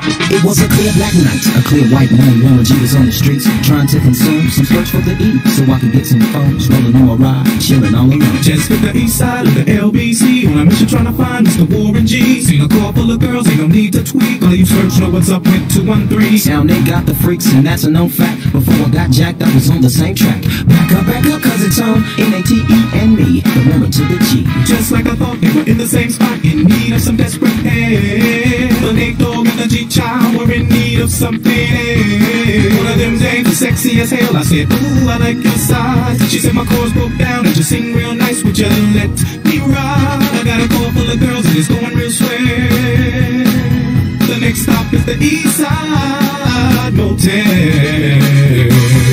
It was a clear black night, a clear white moon. Warmer G was on the streets, trying to consume some splurge for the E, so I could get some phones, rolling on my ride, chilling all alone. Just hit the east side of the LBC on a mission trying to find Mr. Warren G. Seen a car full of girls, ain't no need to tweak. All you search know what's up with 213. Sound they got the freaks, and that's a known fact. Before I got jacked, I was on the same track. Back up, cause it's on N-A-T-E and me, the woman to the G. Just like I thought, they were in the same spot, in need of some desperate help. The Nate Dogg and the G-Child were in need of something. One of them dames was sexy as hell. I said, ooh, I like your size. She said my chords broke down and you sing real nice. Would you let me ride? I got a car full of girls and it's going real swell. The next stop is the East Side Motel.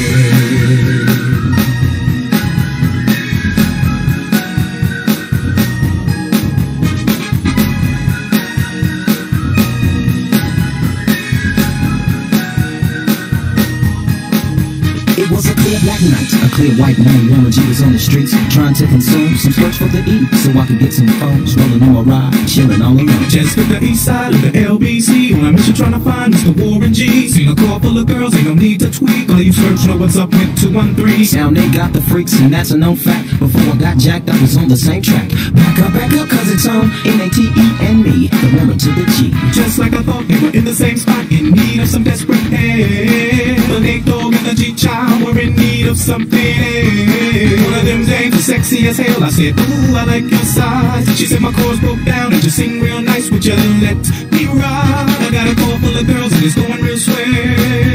It was a clear black night, a clear white moon. Warmer G was on the streets, trying to consume some splurge for the E, so I could get some phones, rolling on my ride, chilling all alone. Just hit the east side of the LBC on a mission trying to find Mr. Warren G. Seen a car full of girls, ain't no need to tweak. All you search know what's up with 213. Sound they got the freaks, and that's a known fact. Before I got jacked, I was on the same track. Back up, cause it's on N-A-T-E and me, the woman to the G. Just like I thought, they were in the same spot, in need of some desperate help. The Nate Dogg and the G-Child were in need of something. One of them dames was sexy as hell. I said, ooh, I like your size. She said my chords broke down and you sing real nice. Would you let me ride? I got a car full of girls and it's going real swell.